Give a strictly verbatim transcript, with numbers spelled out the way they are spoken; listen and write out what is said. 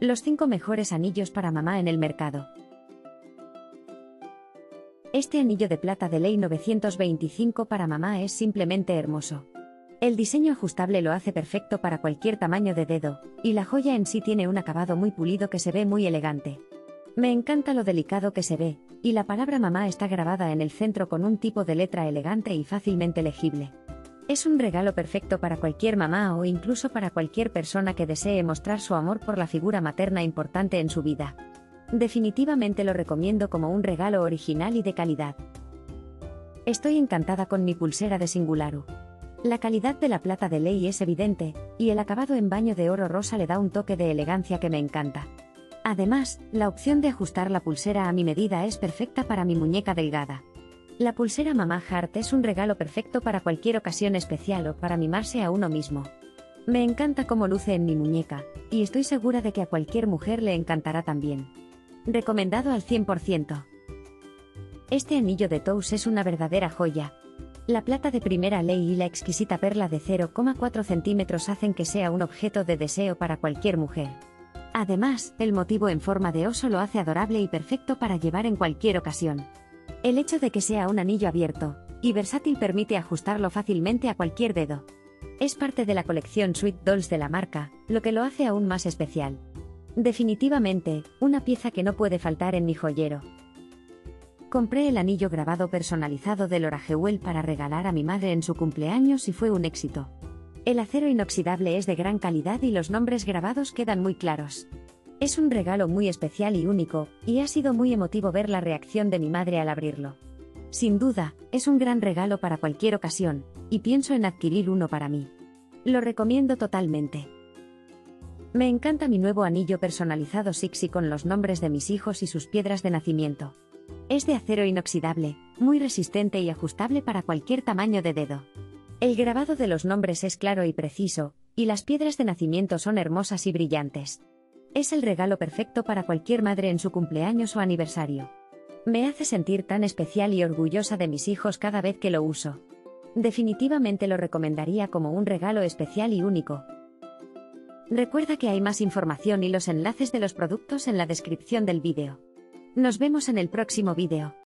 Los cinco mejores anillos para mamá en el mercado. Este anillo de plata de ley novecientos veinticinco para mamá es simplemente hermoso. El diseño ajustable lo hace perfecto para cualquier tamaño de dedo, y la joya en sí tiene un acabado muy pulido que se ve muy elegante. Me encanta lo delicado que se ve, y la palabra mamá está grabada en el centro con un tipo de letra elegante y fácilmente legible. Es un regalo perfecto para cualquier mamá o incluso para cualquier persona que desee mostrar su amor por la figura materna importante en su vida. Definitivamente lo recomiendo como un regalo original y de calidad. Estoy encantada con mi pulsera de Singularu. La calidad de la plata de ley es evidente, y el acabado en baño de oro rosa le da un toque de elegancia que me encanta. Además, la opción de ajustar la pulsera a mi medida es perfecta para mi muñeca delgada. La pulsera Mama Heart es un regalo perfecto para cualquier ocasión especial o para mimarse a uno mismo. Me encanta cómo luce en mi muñeca, y estoy segura de que a cualquier mujer le encantará también. Recomendado al cien por ciento. Este anillo de Tous es una verdadera joya. La plata de primera ley y la exquisita perla de cero coma cuatro centímetros hacen que sea un objeto de deseo para cualquier mujer. Además, el motivo en forma de oso lo hace adorable y perfecto para llevar en cualquier ocasión. El hecho de que sea un anillo abierto y versátil permite ajustarlo fácilmente a cualquier dedo. Es parte de la colección Sweet Dolls de la marca, lo que lo hace aún más especial. Definitivamente, una pieza que no puede faltar en mi joyero. Compré el anillo grabado personalizado de Laura Jewel para regalar a mi madre en su cumpleaños y fue un éxito. El acero inoxidable es de gran calidad y los nombres grabados quedan muy claros. Es un regalo muy especial y único, y ha sido muy emotivo ver la reacción de mi madre al abrirlo. Sin duda, es un gran regalo para cualquier ocasión, y pienso en adquirir uno para mí. Lo recomiendo totalmente. Me encanta mi nuevo anillo personalizado Sixi con los nombres de mis hijos y sus piedras de nacimiento. Es de acero inoxidable, muy resistente y ajustable para cualquier tamaño de dedo. El grabado de los nombres es claro y preciso, y las piedras de nacimiento son hermosas y brillantes. Es el regalo perfecto para cualquier madre en su cumpleaños o aniversario. Me hace sentir tan especial y orgullosa de mis hijos cada vez que lo uso. Definitivamente lo recomendaría como un regalo especial y único. Recuerda que hay más información y los enlaces de los productos en la descripción del vídeo. Nos vemos en el próximo vídeo.